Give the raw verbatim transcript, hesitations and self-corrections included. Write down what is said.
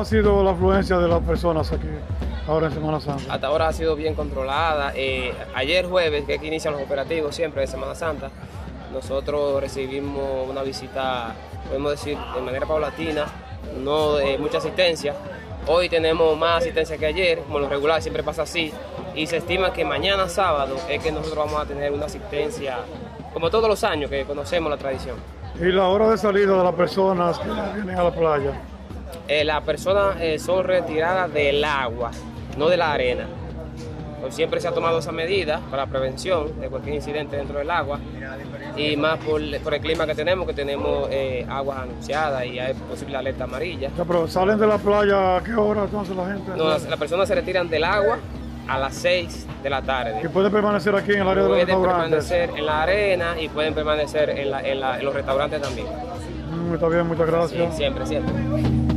sido la afluencia de las personas aquí ahora en Semana Santa? Hasta ahora ha sido bien controlada. Eh, ayer jueves, que es que inician los operativos siempre de Semana Santa, nosotros recibimos una visita, podemos decir, de manera paulatina, no de mucha asistencia. Hoy tenemos más asistencia que ayer, como lo regular siempre pasa así, y se estima que mañana sábado es que nosotros vamos a tener una asistencia, como todos los años que conocemos la tradición. ¿Y la hora de salida de las personas que vienen a la playa? Eh, las personas eh, son retiradas del agua, no de la arena. Pues siempre se ha tomado esa medida para la prevención de cualquier incidente dentro del agua, y más por, por el clima que tenemos, que tenemos eh, aguas anunciadas y hay posible alerta amarilla. Ya, pero ¿salen de la playa a qué hora entonces la gente? No, las, las personas se retiran del agua a las seis de la tarde. ¿Y pueden permanecer aquí en el área de los Pueden restaurantes? permanecer en la arena y pueden permanecer en, la, en, la, en los restaurantes también. Mm, está bien, muchas gracias. Sí, siempre, siempre.